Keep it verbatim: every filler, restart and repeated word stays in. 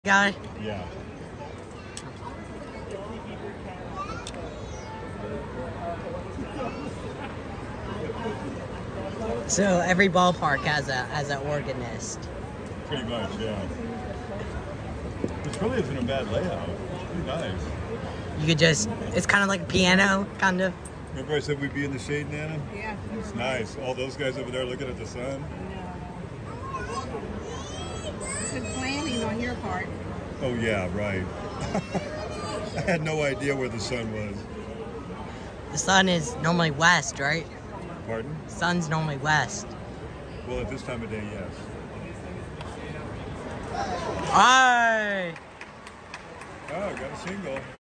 guy? Yeah. So every ballpark has a has an organist. Pretty much, yeah. Which really isn't a bad layout. It's pretty nice. You could just, it's kind of like a piano, kind of. Remember I said we'd be in the shade, Nana? Yeah. It's nice. All those guys over there looking at the sun. Good planning on your part. Oh yeah, right. I had no idea where the sun was. The sun is normally west, right? Pardon? Sun's normally west. Well, at this time of day, yes. Aye! Oh, got a single.